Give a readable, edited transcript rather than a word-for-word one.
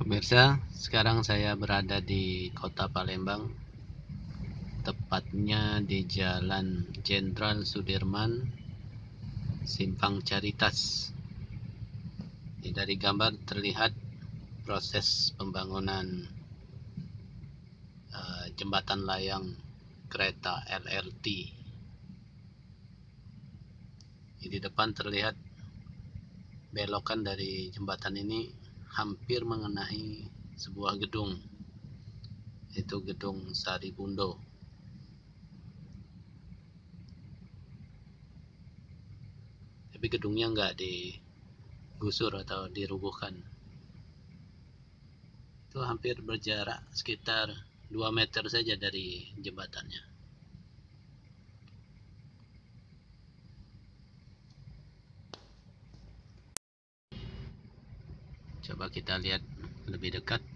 Pemirsa, sekarang saya berada di Kota Palembang, tepatnya di Jalan Jenderal Sudirman, Simpang Caritas. Dari gambar terlihat proses pembangunan jembatan layang kereta LRT. Di depan terlihat belokan dari jembatan ini hampir mengenai sebuah gedung, yaitu Gedung Saribundo. Tapi gedungnya nggak digusur atau dirubuhkan. Itu hampir berjarak sekitar 2 meter saja dari jembatannya. Coba kita lihat lebih dekat.